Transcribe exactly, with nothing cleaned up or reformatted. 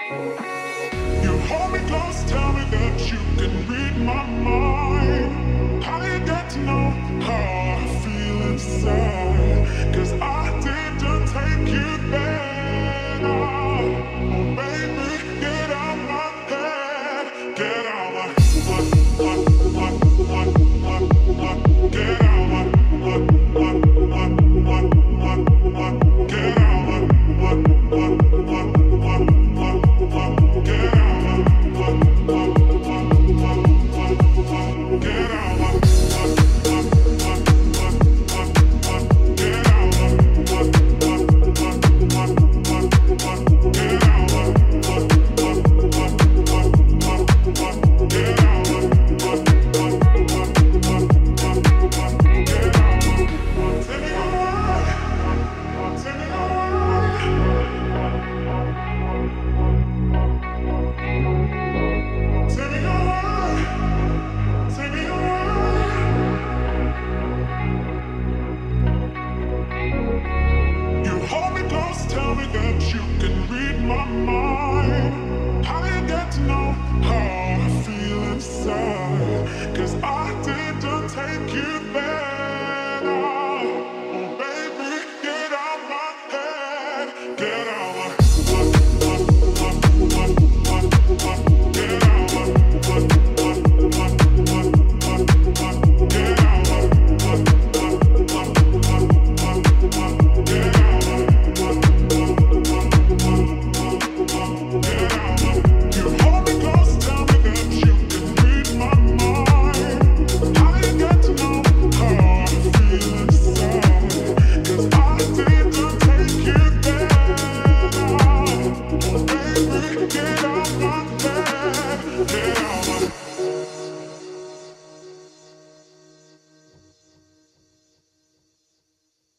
You hold me close, tell me that you can read my mind. How do you get to know how I feel inside? 'Cause I didn't take you there. Oh, baby, get out my head. Get out my, my, my, my, my, my, my. Get out my, my, my, my, my, my, my. Get out my, my, my, my, my, my, my. Get out my, my, my, my, my, my. Get out my, my, my, my, my, my, my. Get out my, my, my, my, my, my, my. Get out my, my, my, my, my, my, my. Get out my, my, my, my, my, my. Get out my. Take me away, take me away. Take me away, take me away. You hold me close, tell me that you can read my mind. How do you get to know how I feel inside? 'Cause I didn't take you there. Oh, baby, get out my head. Get out my, my, my, my, my, my, my. Get out my, my, my, my, my, my, my. Get out my, my, my, my, my, my, my. Get out my, my, my, my, my, my. Get out my. You hold me close, tell me that you can read my mind. How do you get to know how I feel inside? 'Cause I didn't take you there. Oh, baby, get out my head. Get out my